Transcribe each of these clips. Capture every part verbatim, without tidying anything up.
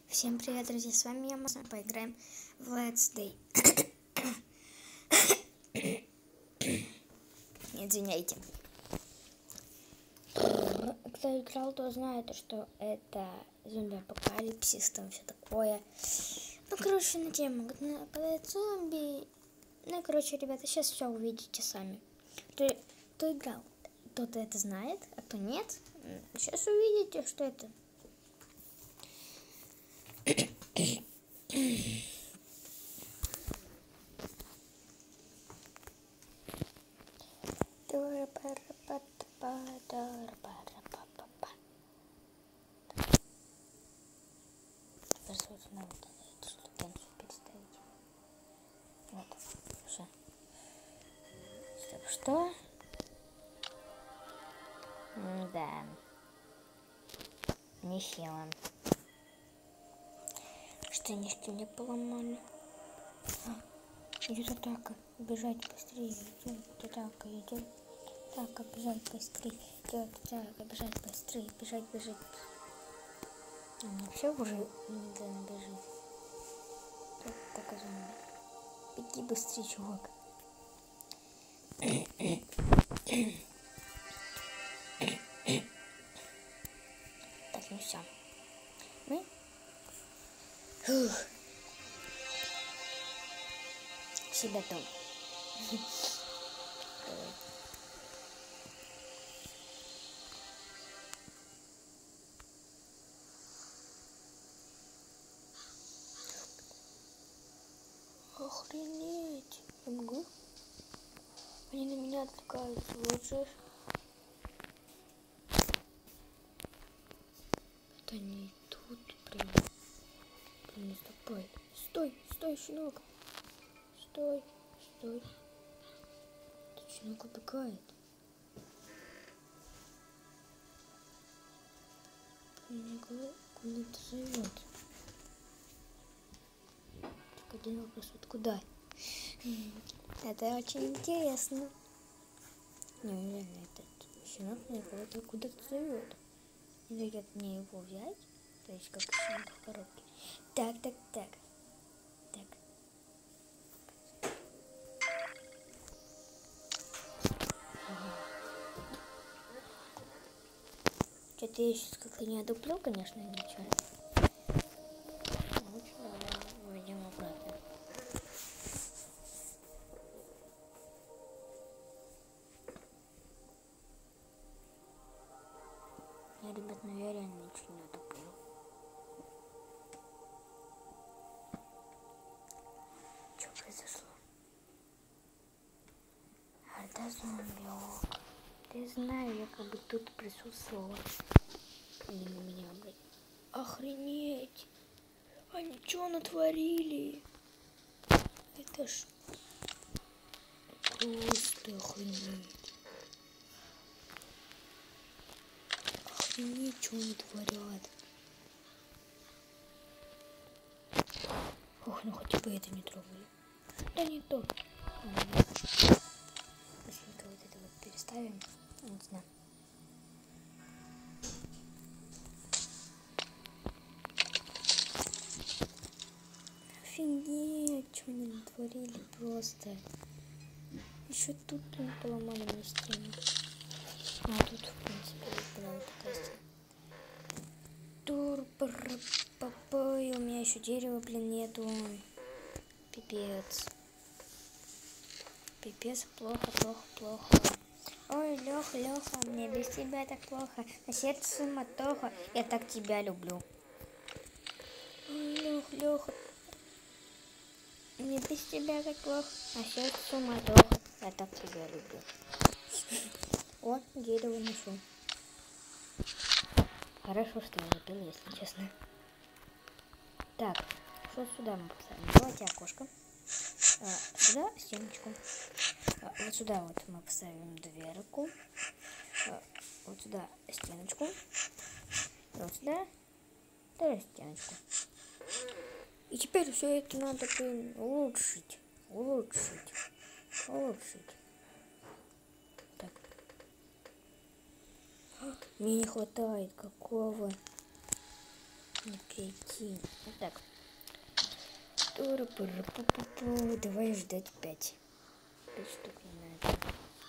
Всем привет, друзья, с вами я, мы поиграем в Let's Day. Извиняйте. Кто играл, то знает, что это зомби-апокалипсис, там все такое. Ну, короче, на тему могут нападать зомби. Ну, короче, ребята, сейчас все увидите сами. Кто, кто играл, тот это знает, а кто нет, сейчас увидите, что это. Надо эту штукенцию переставить. Вот, все. Стоп, что? Да. Не села. Штанишки мне поломали. А, идет атака. Бежать быстрее. Идет атака. Идет атака. Бежать быстрее. Идет атака. Бежать быстрее. Бежать, бежать. Все уже медленно бежит. Так, так, зомби. Беги быстрее, чувак. Так, ну все. Мы? Фух. Все готовы. Охренеть. Я могу? Они на меня отвлекаются. Вот же. Это не тут прям. Блин, наступает. Стой, стой, щенок. Стой, стой. Тут щенок убегает. Меня куда-то зовет. Только один вопрос, вот куда? Это очень интересно. Неужели этот щенок меня куда-то куда-то зовет? Не дает мне его взять. То есть как щенок в коробке. Так, так, так. Так. Ага. Что-то я сейчас как-то не одуплю, конечно, ничего. Лучше войдем обратно. Я, ребят, ну я реально ничего не одуплю. Что произошло? Орда зомби, о. Ты знаю, я как бы тут присутствовала. Они на меня, блядь. Охренеть! Они что натворили? Это ж просто охренеть. Охренеть, что они творят. Ох, ну хотя бы это не трогали. Да не то. Быстренько вот это вот переставим. Не знаю. Офигеть, что они натворили просто. Еще тут ну, поломали мне стену. А тут, в принципе, была вот такая стена. Тур-папа, и у меня еще дерева, блин, нету. Пипец. Пипец, плохо, плохо, плохо. Ой, Леха, Леха, мне без тебя так плохо. На сердце суматоха, я так тебя люблю. Ой, Леха, Леха, мне без тебя так плохо. На сердце суматоха, я так тебя люблю. О, дерево нешу. Хорошо, что я запил, если честно. Так, что сюда мы поставим? Давайте окошко. А, сюда стеночку. А, вот сюда вот мы поставим дверку. А, вот сюда стеночку. И вот сюда тоже стеночку. И теперь все это надо, блин, улучшить. Улучшить. Улучшить. Так. Мне не хватает какого? Не прийти. Так. Давай ждать пять. Пять штук не надо.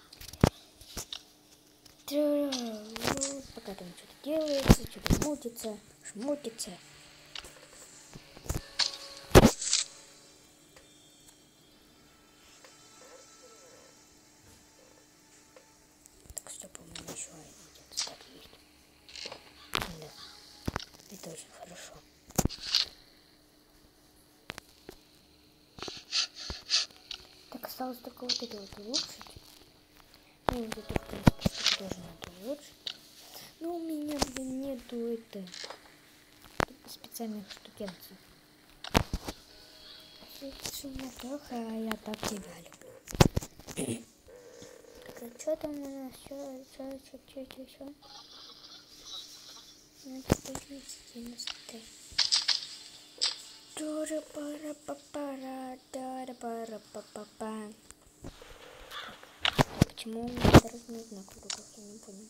Пока там что-то делается, что-то мутится, шмутится. Так, стоп, у меня еще один стак есть. Да, это очень хорошо. Так, осталось только вот это вот улучшить. Ну, вот это, в принципе, штуку тоже надо улучшить. Но у меня, блин, нету это специальных штукенций. Совершенно плохо, а я так тебя люблю. Так, а что там у нас? Что, что, что, что, что, что? Надо поднять одиннадцать. Дура-пара-папара, дара-пара-папапа. Почему у меня дорожный знак в руках? Я не понял.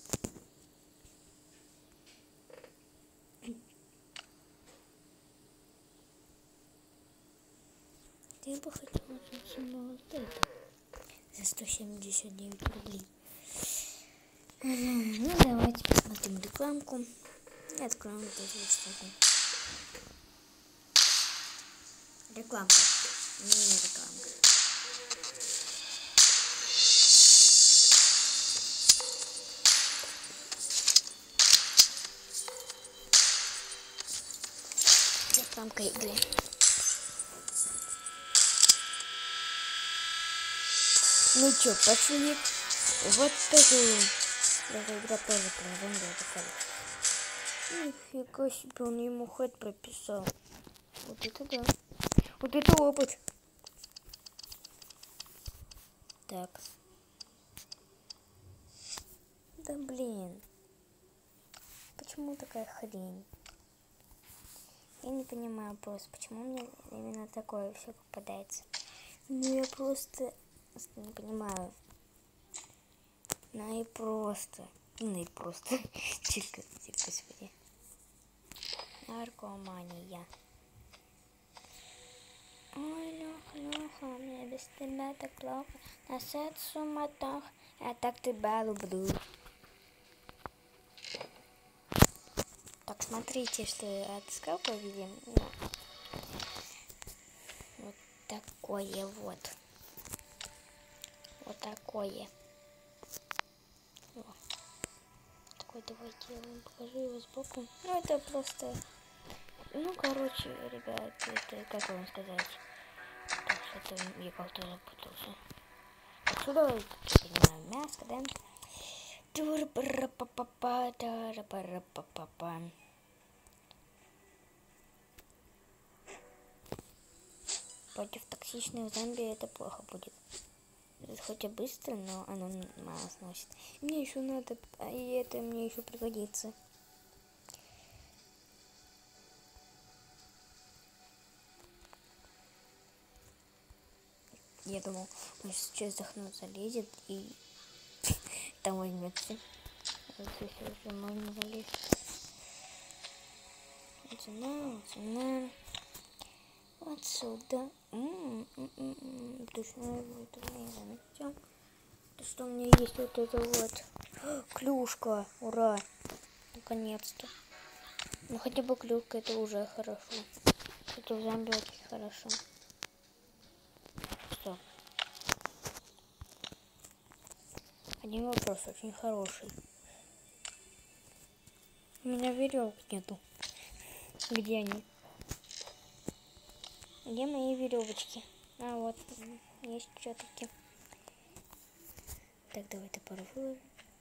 Я бы хотела очень вот это за сто семьдесят девять рублей. Ну давайте посмотрим рекламку и откроем вот эти вот штуки. Рекламка, не рекламка. Рекламка игры. Ну чё, пошли. Вот эту. Эта игра тоже про зомби апокалипсис. Нифига себе, он ему хэт прописал. Вот это да. Вот это опыт. Так. Да блин. Почему такая хрень? Я не понимаю просто, почему мне именно такое все попадается. Ну я просто не понимаю. Ну и просто. Ну и просто. Тихо, тихо, господи. Наркомания. Ой, леха, леха, мне без тебя так плохо. На сердце суматох, я так тебя люблю. Так, смотрите, что я отыскал по видео. Вот такое вот. Вот такое. О. Такой, давайте я вам покажу его сбоку. Ну, это просто... Ну, короче, ребят, это, как вам сказать? Так, что-то я как-то запутался. Отсюда, я понимаю, мяско, да? Тур-пара-па-па-па, тара-пара-па-па-па. Против токсичных зомби это плохо будет. Это хоть и быстро, но оно мало сносит. Мне еще надо, и это мне еще пригодится. Я думал, он сейчас вздохнуть залезет и там возьмется. Вот здесь уже можно залезть. Вот сюда, вот сюда. Вот сюда. М-м-м-м. Точно, это не заметил. То, что у меня есть вот это вот. Клюшка. Ура. Наконец-то. Ну хотя бы клюшка, это уже хорошо. Это в зомби очень хорошо. Что? Один вопрос очень хороший. У меня веревок нету. Где они? Где мои веревочки? А вот, есть все-таки. Так, давай топор выложим.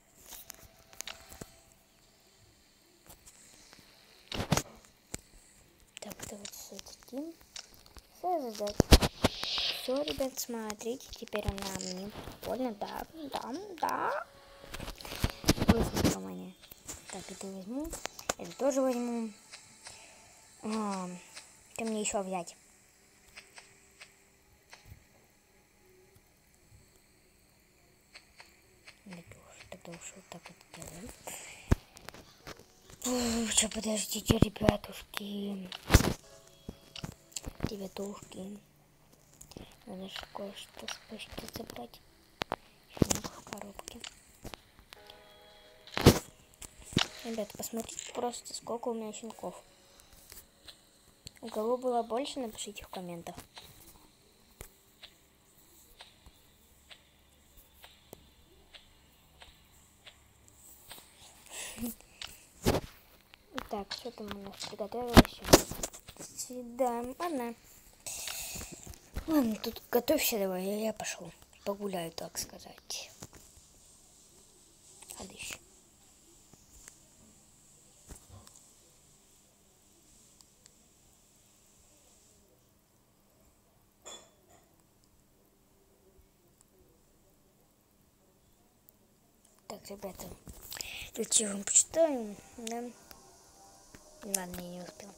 Так, давайте создадим. Создать. Все, ребят, смотрите, теперь она мне больно, да, да, да. Просто внимание. Так, это возьму. Это тоже возьму. А, что мне еще взять? Тогда уж вот так вот делаем. Сейчас подождите, ребятушки. Ребятушки. Надо же кое-что спуститься брать. Щенок в коробке. Ребята, посмотрите просто, сколько у меня щенков. У кого было больше, напишите в комментах. Так, что там у нас приготовилось? Да, ладно. Ладно, тут готовься давай, я, я пошел. Погуляю, так сказать. Ходыщ. Так, ребята, давайте вам почитаем, да? Ладно, я не успел.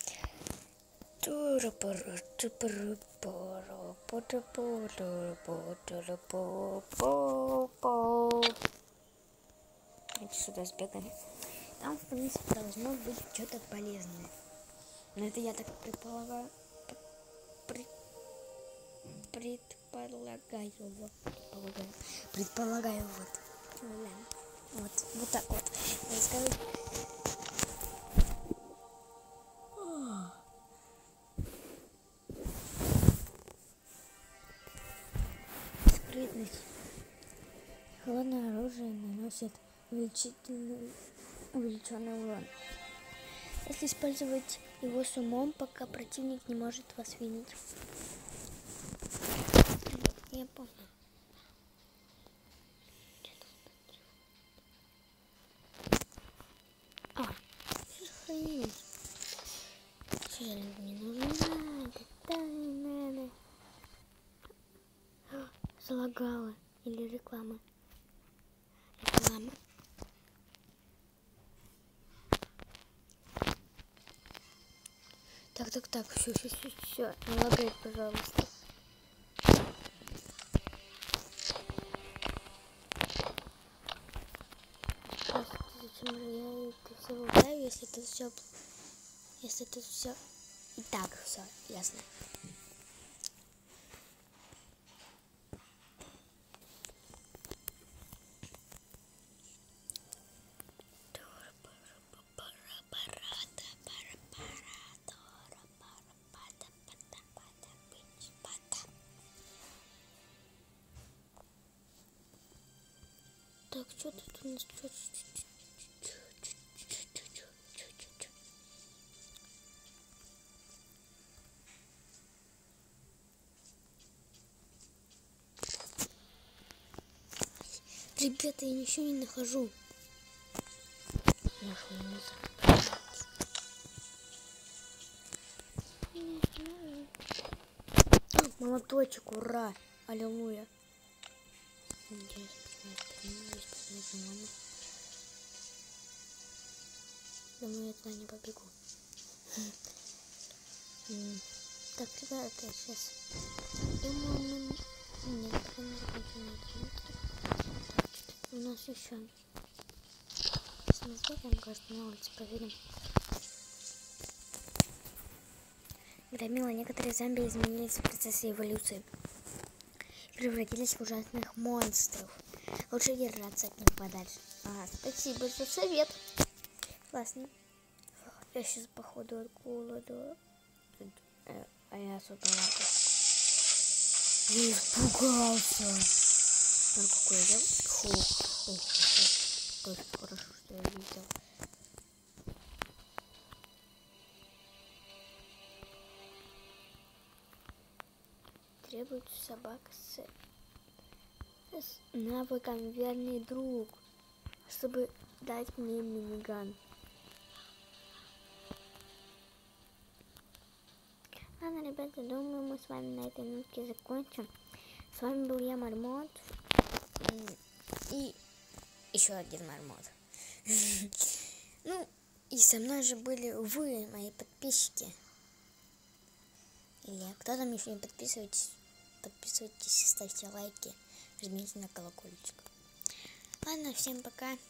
Давайте сюда сбегаем. Там, в принципе, должно быть что-то полезное. Но это я так предполагаю. Пред... Предполагаю. Вот. Предполагаю. Предполагаю, вот. Вот. Вот так вот. Расскажу. Скрытность. Холодное оружие наносит увеличительный, увеличенный урон. Если использовать его с умом, пока противник не может вас видеть. Я помню. А, сохранилось. Не нужно. Да, не надо. Залагала. Или реклама. Реклама. Так, так, так, все, все, все, все. Не лагай, пожалуйста. Зачем же я это все лагаю, если это все, если это все и так все ясно. Так, что тут у нас? Ребята, я ничего не нахожу. Молоточек, ура! Аллилуйя! Думаю, я туда не побегу. Так, ребята, сейчас. Думаю, мы... Нет, пока не закончим. У нас еще. Сейчас мы сбегаем, кажется, на улице проверим. Громила, некоторые зомби изменились в процессе эволюции. Превратились в ужасных монстров. Лучше держаться от них подальше. А, спасибо за совет. Классно. Я сейчас походу от голода. А я супермаркет. Я испугался. Ну какой я взял? Хух, хух, хух. Тоже хорошо, что я видел. Требуется собака с, с навыком верный друг, чтобы дать мне миниган. Ладно, ребята, думаю, мы с вами на этой минутке закончим. С вами был я, Мармот. И еще один Мармот. Ну, и со мной же были вы, мои подписчики. Или кто там еще не подписывайтесь, подписывайтесь, ставьте лайки, жмите на колокольчик. Ладно, всем пока.